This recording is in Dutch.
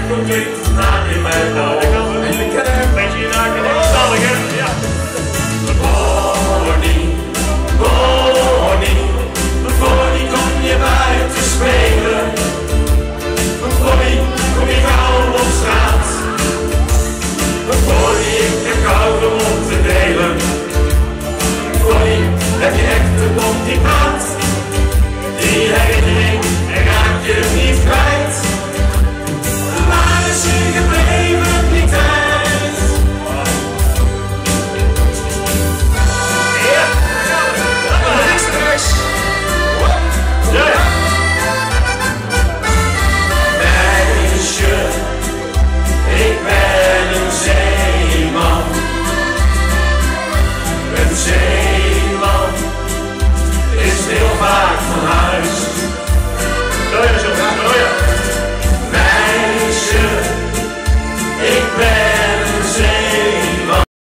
goed klinkt, naar in mijn ogen. En je kan er een beetje naar knallen, ja. Bonnie, Bonnie, Bonnie, kom je buiten spelen.